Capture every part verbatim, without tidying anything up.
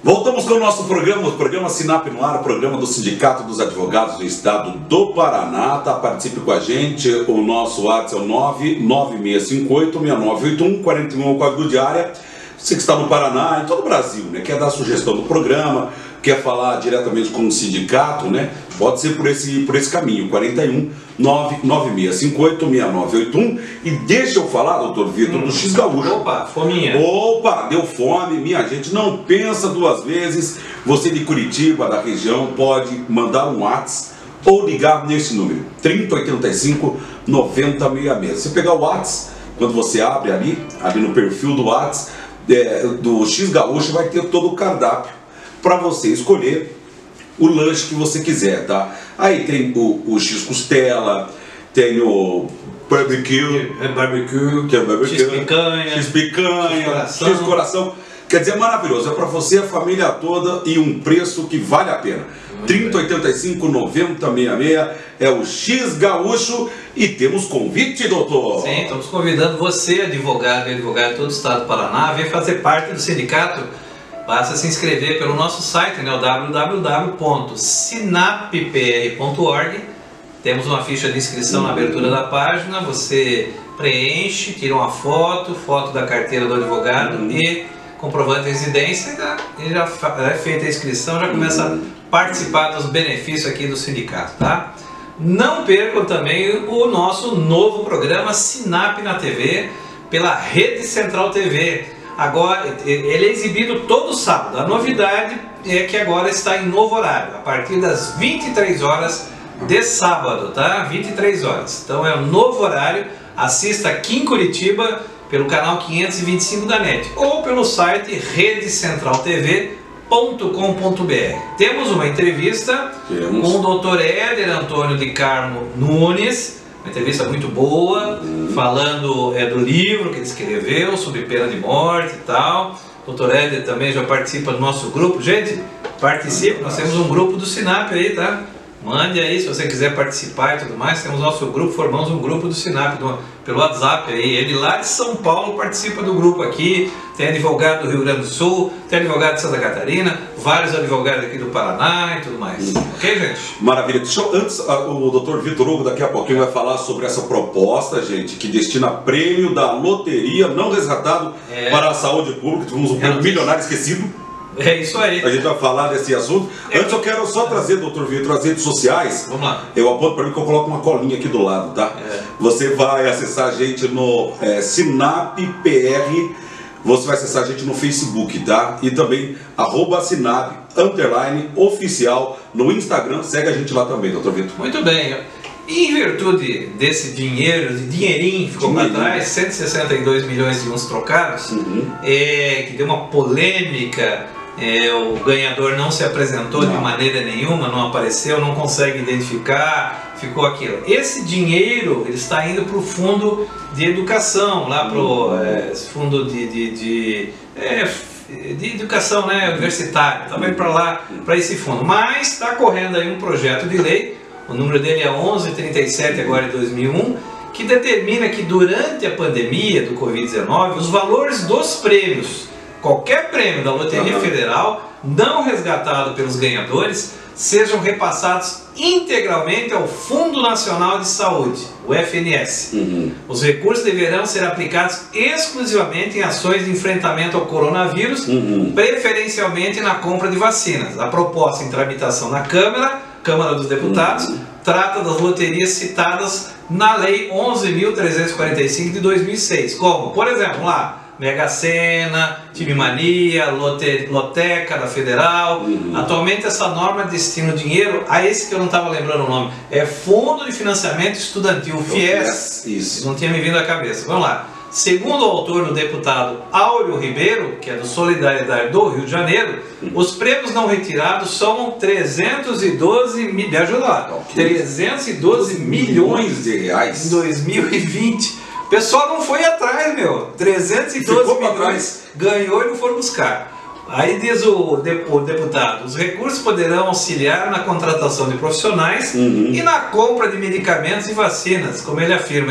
Voltamos com o nosso programa, o programa Sinap no ar, o programa do Sindicato dos Advogados do Estado do Paraná. Tá, participe com a gente, o nosso WhatsApp é o nove nove seis cinco oito, seis nove oito um, quarenta e um é o código de área. Você que está no Paraná, em todo o Brasil, né, quer dar sugestão do programa, quer falar diretamente com o sindicato, né, pode ser por esse, por esse caminho, quarenta e um, nove nove seis cinco oito, seis nove oito um. E deixa eu falar, doutor Vitor, hum. do X Gaúcho. Opa, fominha. Opa, deu fome, minha gente, não pensa duas vezes. Você de Curitiba, da região, pode mandar um WhatsApp ou ligar nesse número, trinta, oitenta e cinco, noventa, sessenta e seis. Você pegar o WhatsApp, quando você abre ali, ali no perfil do WhatsApp, É, do X Gaúcho, vai ter todo o cardápio para você escolher o lanche que você quiser, tá? Aí tem o, o X Costela, tem o barbecue, é barbecue, que é barbecue, X picanha, X picanha, X coração. X coração. Quer dizer, é maravilhoso, é para você, a família toda e um preço que vale a pena. trinta, oitenta e cinco, noventa, sessenta e seis é o X Gaúcho. E temos convite, doutor? Sim, estamos convidando você, advogado e advogado de todo o estado do Paraná, a vir fazer parte do sindicato. Basta se inscrever pelo nosso site, né, o w w w ponto sinap p r ponto org. Temos uma ficha de inscrição uhum. na abertura da página. Você preenche, tira uma foto, foto da carteira do advogado uhum. e comprovante de residência, e já é feita a inscrição, já começa uhum. a participar dos benefícios aqui do sindicato, tá? Não percam também o nosso novo programa Sinap na T V, pela Rede Central T V. Agora, ele é exibido todo sábado. A novidade é que agora está em novo horário, a partir das vinte e três horas de sábado, tá? vinte e três horas. Então é um novo horário. Assista aqui em Curitiba pelo canal quinhentos e vinte e cinco da NET ou pelo site rede central t v ponto com ponto b r. Temos uma entrevista Temos. com o doutor Éder Antônio de Carmo Nunes, uma entrevista muito boa, uhum. falando é, do livro que ele escreveu sobre pena de morte e tal. O doutor Éder também já participa do nosso grupo. Gente, participe, nós temos um grupo do Sinap aí, tá? Mande aí se você quiser participar e tudo mais. Temos nosso grupo, formamos um grupo do Sinap do, pelo WhatsApp aí. Ele lá de São Paulo participa do grupo aqui. Tem advogado do Rio Grande do Sul, tem advogado de Santa Catarina, vários advogados aqui do Paraná e tudo mais. Hum. Ok, gente? Maravilha. Deixa eu, antes, o doutor Vitor Hugo daqui a pouquinho vai falar sobre essa proposta, gente, que destina prêmio da loteria não resgatado é. para a saúde pública. Tivemos um prêmio milionário esquecido. É isso aí. A gente vai falar desse assunto. É. Antes eu quero só trazer, doutor Vitor, as redes sociais. Vamos lá. Eu aponto para mim que eu coloco uma colinha aqui do lado, tá? É. Você vai acessar a gente no é, Sinap P R, você vai acessar a gente no Facebook, tá? E também arroba Sinap, underline, oficial, no Instagram. Segue a gente lá também, doutor Vitor. Muito bem. E em virtude desse dinheiro, de dinheirinho que ficou para trás, cento e sessenta e dois milhões de uns trocados, uhum. é, que deu uma polêmica. É, o ganhador não se apresentou não. de maneira nenhuma, não apareceu, não consegue identificar, ficou aquilo. Esse dinheiro ele está indo para o fundo de educação, lá para o é, fundo de, de, de, é, de educação, né, universitária, também para lá, para esse fundo. Mas está correndo aí um projeto de lei, o número dele é onze trinta e sete agora de dois mil e um, que determina que durante a pandemia do Covid dezenove, os valores dos prêmios, qualquer prêmio da Loteria uhum. Federal não resgatado pelos ganhadores, sejam repassados integralmente ao Fundo Nacional de Saúde, o F N S. Uhum. Os recursos deverão ser aplicados exclusivamente em ações de enfrentamento ao coronavírus, uhum. preferencialmente na compra de vacinas. A proposta em tramitação na Câmara, Câmara dos Deputados, uhum. trata das loterias citadas na Lei onze mil trezentos e quarenta e cinco de dois mil e seis, como, por exemplo, lá, Mega Sena, Time Mania, Lote, Loteca da Federal. Uhum. Atualmente essa norma destina o dinheiro a esse que eu não estava lembrando o nome. É Fundo de Financiamento Estudantil, o FIES. Isso. Não tinha me vindo à cabeça. Vamos lá. Segundo o autor, o deputado Áureo Ribeiro, que é do Solidariedade do Rio de Janeiro, uhum. os prêmios não retirados somam trezentos e doze mil, me ajuda lá, trezentos e doze milhões de reais em dois mil e vinte. O pessoal não foi atrás, meu. trezentos e doze milhões ganhou e não foram buscar. Aí diz o deputado, os recursos poderão auxiliar na contratação de profissionais uhum. e na compra de medicamentos e vacinas, como ele afirma, hein?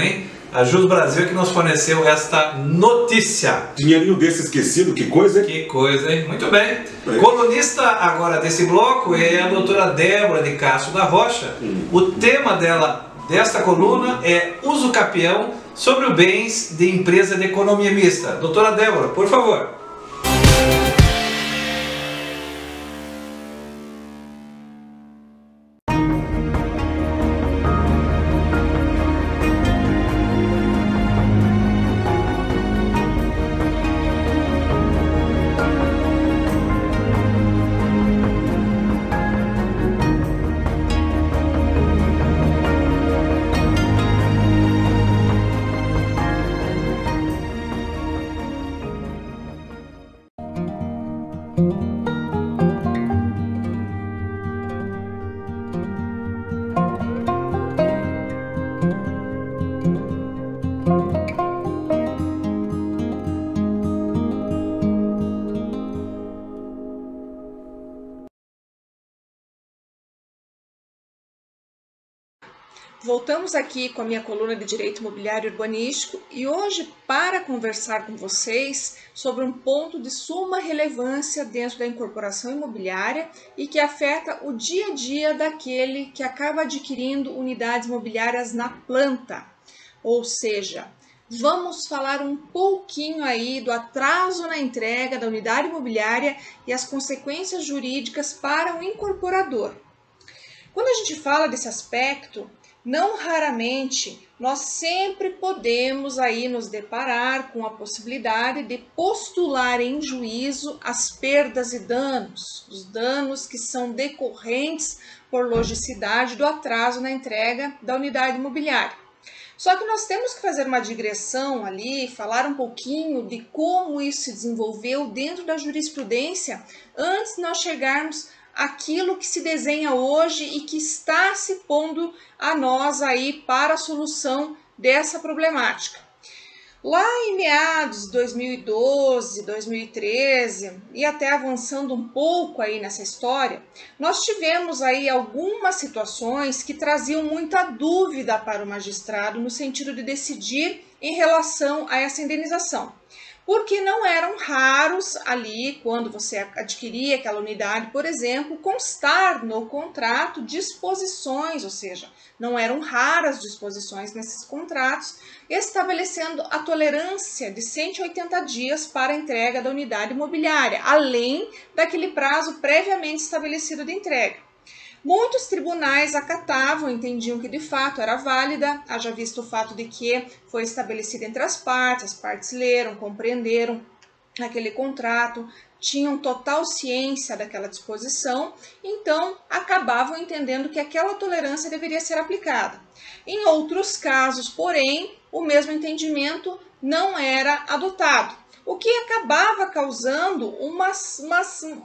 A Jus Brasil que nos forneceu esta notícia. Dinheirinho desse esquecido, que coisa, hein? Que coisa, hein? Muito bem. É. Colunista agora desse bloco é a doutora Débora de Castro da Rocha. Hum. O tema dela, desta coluna, é uso capião sobre os bens de empresa de economia mista. Doutora Débora, por favor. Voltamos aqui com a minha coluna de Direito Imobiliário e Urbanístico e hoje para conversar com vocês sobre um ponto de suma relevância dentro da incorporação imobiliária e que afeta o dia a dia daquele que acaba adquirindo unidades imobiliárias na planta. Ou seja, vamos falar um pouquinho aí do atraso na entrega da unidade imobiliária e as consequências jurídicas para o incorporador. Quando a gente fala desse aspecto, não raramente nós sempre podemos aí nos deparar com a possibilidade de postular em juízo as perdas e danos, os danos que são decorrentes por logicidade do atraso na entrega da unidade imobiliária. Só que nós temos que fazer uma digressão ali, falar um pouquinho de como isso se desenvolveu dentro da jurisprudência antes de nós chegarmos aquilo que se desenha hoje e que está se pondo a nós aí para a solução dessa problemática. Lá em meados de dois mil e doze, dois mil e treze e até avançando um pouco aí nessa história, nós tivemos aí algumas situações que traziam muita dúvida para o magistrado no sentido de decidir em relação a essa indenização. Porque não eram raros ali, quando você adquiria aquela unidade, por exemplo, constar no contrato disposições, ou seja, não eram raras disposições nesses contratos, estabelecendo a tolerância de cento e oitenta dias para a entrega da unidade imobiliária, além daquele prazo previamente estabelecido de entrega. Muitos tribunais acatavam, entendiam que de fato era válida, haja visto o fato de que foi estabelecida entre as partes, as partes leram, compreenderam aquele contrato, tinham total ciência daquela disposição, então acabavam entendendo que aquela tolerância deveria ser aplicada. Em outros casos, porém, o mesmo entendimento não era adotado, o que acabava causando uma, uma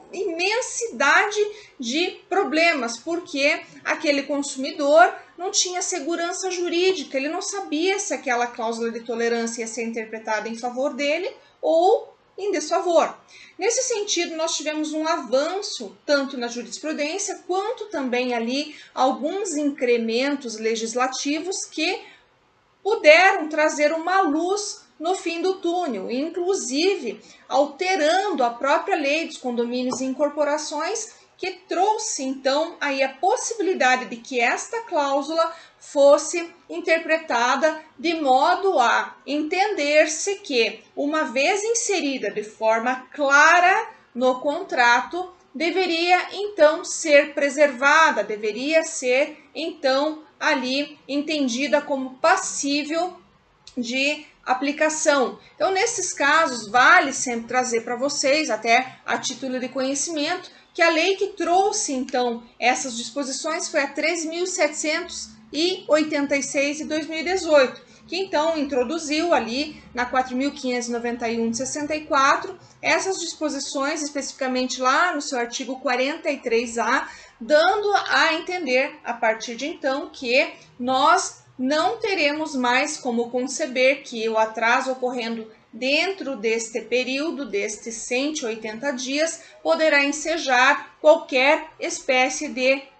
imensidade de problemas, porque aquele consumidor não tinha segurança jurídica, ele não sabia se aquela cláusula de tolerância ia ser interpretada em favor dele ou em desfavor. Nesse sentido, nós tivemos um avanço tanto na jurisprudência quanto também ali alguns incrementos legislativos que puderam trazer uma luz no fim do túnel, inclusive alterando a própria lei dos condomínios e incorporações, que trouxe então aí a possibilidade de que esta cláusula fosse interpretada de modo a entender-se que, uma vez inserida de forma clara no contrato, deveria então ser preservada, deveria ser então ali entendida como passível de aplicação. Então, nesses casos, vale sempre trazer para vocês, até a título de conhecimento, que a lei que trouxe, então, essas disposições foi a treze mil setecentos e oitenta e seis de dois mil e dezoito, que, então, introduziu ali na quatro mil quinhentos e noventa e um de sessenta e quatro essas disposições, especificamente lá no seu artigo quarenta e três A, dando a entender, a partir de então, que nós não teremos mais como conceber que o atraso ocorrendo dentro deste período, destes cento e oitenta dias, poderá ensejar qualquer espécie de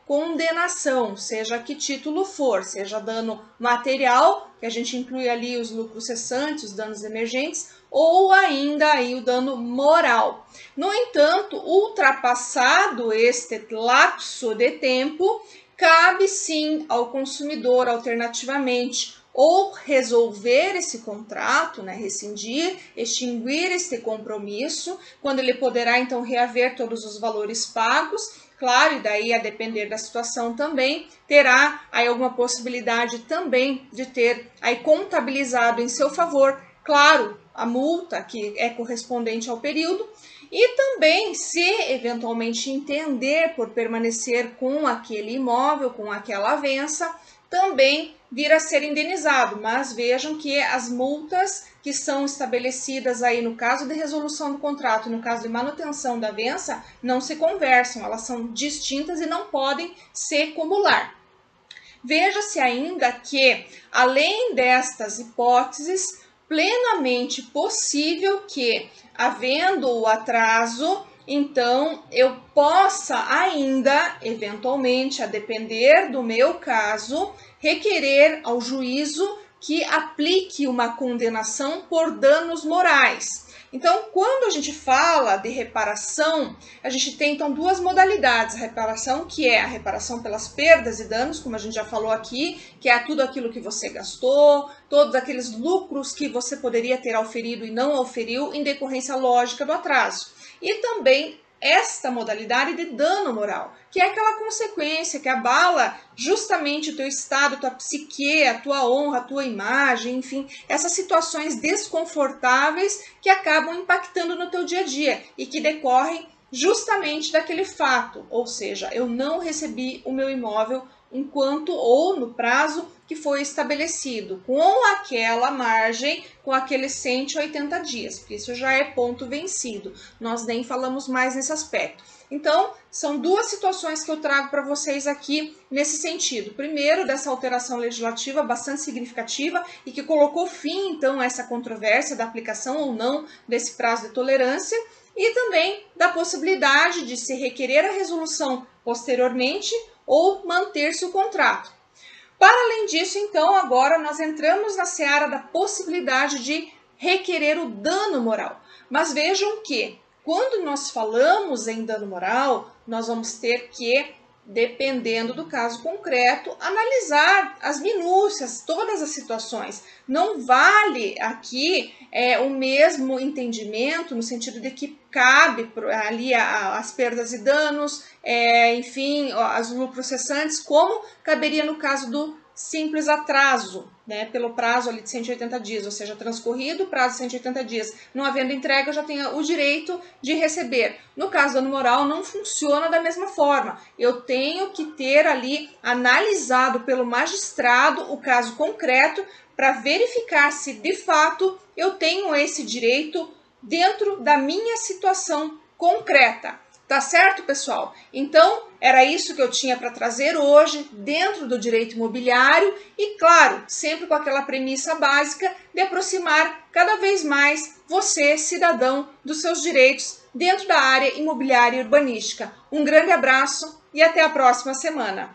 condenação, seja que título for, seja dano material, que a gente inclui ali os lucros cessantes, os danos emergentes, ou ainda aí o dano moral. No entanto, ultrapassado este lapso de tempo, cabe sim ao consumidor, alternativamente, ou resolver esse contrato, né, rescindir, extinguir este compromisso, quando ele poderá então reaver todos os valores pagos. Claro, e daí a depender da situação também, terá aí alguma possibilidade também de ter aí contabilizado em seu favor, claro, a multa que é correspondente ao período, e também, se eventualmente entender por permanecer com aquele imóvel, com aquela avença, também vir a ser indenizado. Mas vejam que as multas que são estabelecidas aí no caso de resolução do contrato e no caso de manutenção da avença não se conversam, elas são distintas e não podem se cumular. Veja-se ainda que, além destas hipóteses, plenamente possível que, havendo o atraso, então eu possa ainda, eventualmente, a depender do meu caso, requerer ao juízo que aplique uma condenação por danos morais. Então, quando a gente fala de reparação, a gente tem então duas modalidades. A reparação, que é a reparação pelas perdas e danos, como a gente já falou aqui, que é tudo aquilo que você gastou, todos aqueles lucros que você poderia ter auferido e não auferiu em decorrência lógica do atraso. E também esta modalidade de dano moral, que é aquela consequência que abala justamente o teu estado, a tua psique, a tua honra, a tua imagem, enfim, essas situações desconfortáveis que acabam impactando no teu dia a dia e que decorrem justamente daquele fato, ou seja, eu não recebi o meu imóvel enquanto ou no prazo que foi estabelecido, com aquela margem, com aqueles cento e oitenta dias, porque isso já é ponto vencido, nós nem falamos mais nesse aspecto. Então, são duas situações que eu trago para vocês aqui nesse sentido. Primeiro, dessa alteração legislativa bastante significativa e que colocou fim, então, a essa controvérsia da aplicação ou não desse prazo de tolerância, e também da possibilidade de se requerer a resolução posteriormente ou manter-se o contrato. Para além disso, então, agora nós entramos na seara da possibilidade de requerer o dano moral. Mas vejam que, quando nós falamos em dano moral, nós vamos ter que, dependendo do caso concreto, analisar as minúcias, todas as situações. Não vale aqui é, o mesmo entendimento, no sentido de que cabe ali as perdas e danos, é, enfim, os lucros cessantes, como caberia no caso do simples atraso, né, pelo prazo ali de cento e oitenta dias, ou seja, transcorrido o prazo de cento e oitenta dias, não havendo entrega, já tenha o direito de receber. No caso do dano moral, não funciona da mesma forma. Eu tenho que ter ali analisado pelo magistrado o caso concreto para verificar se de fato eu tenho esse direito dentro da minha situação concreta. Tá certo, pessoal? Então, era isso que eu tinha para trazer hoje dentro do direito imobiliário e, claro, sempre com aquela premissa básica de aproximar cada vez mais você, cidadão, dos seus direitos dentro da área imobiliária e urbanística. Um grande abraço e até a próxima semana.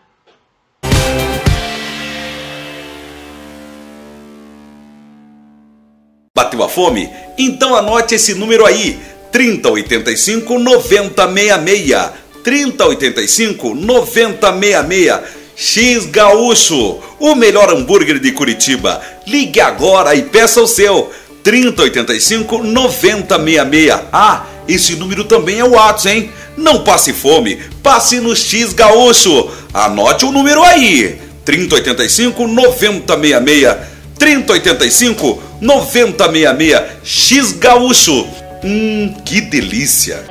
Bateu a fome? Então anote esse número aí. trinta, oitenta e cinco, noventa, sessenta e seis. trinta, oitenta e cinco, noventa, sessenta e seis. X Gaúcho, o melhor hambúrguer de Curitiba. Ligue agora e peça o seu. trinta, oitenta e cinco, noventa, sessenta e seis. Ah, esse número também é o WhatsApp, hein? Não passe fome, passe no X Gaúcho. Anote o número aí. trinta, oitenta e cinco, noventa, sessenta e seis. trinta, oitenta e cinco, noventa, sessenta e seis. X Gaúcho. Hum, que delícia!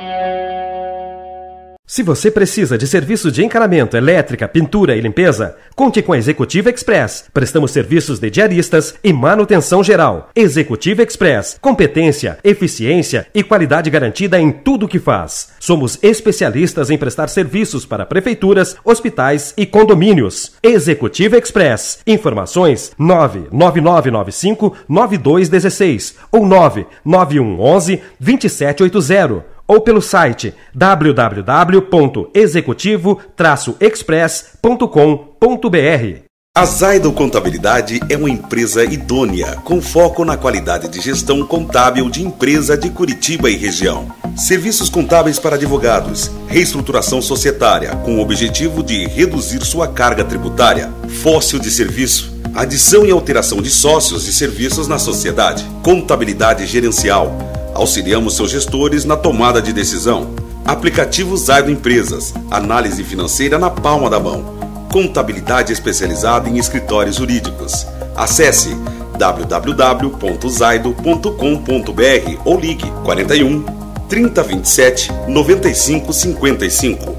Se você precisa de serviço de encanamento, elétrica, pintura e limpeza, conte com a Executiva Express. Prestamos serviços de diaristas e manutenção geral. Executiva Express. Competência, eficiência e qualidade garantida em tudo o que faz. Somos especialistas em prestar serviços para prefeituras, hospitais e condomínios. Executiva Express. Informações nove nove nove nove cinco nove dois um seis ou nove nove um um um, dois sete oito zero. ou pelo site w w w ponto executivo traço express ponto com ponto b r. A Zaido Contabilidade é uma empresa idônea, com foco na qualidade de gestão contábil de empresa de Curitiba e região. Serviços contábeis para advogados, reestruturação societária, com o objetivo de reduzir sua carga tributária, fóssil de serviço, adição e alteração de sócios e serviços na sociedade, contabilidade gerencial. Auxiliamos seus gestores na tomada de decisão. Aplicativo Zaido Empresas, análise financeira na palma da mão. Contabilidade especializada em escritórios jurídicos. Acesse w w w ponto zaido ponto com ponto b r ou ligue quarenta e um, trinta, vinte e sete, noventa e cinco, cinquenta e cinco.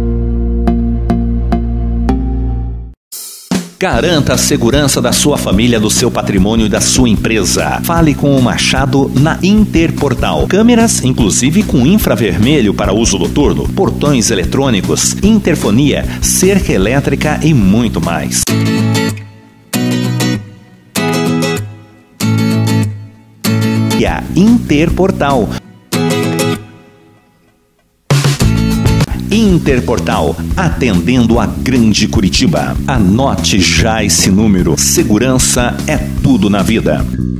Garanta a segurança da sua família, do seu patrimônio e da sua empresa. Fale com o Machado na Interportal. Câmeras, inclusive com infravermelho para uso noturno, portões eletrônicos, interfonia, cerca elétrica e muito mais. E a Interportal. Interportal, atendendo a grande Curitiba. Anote já esse número. Segurança é tudo na vida.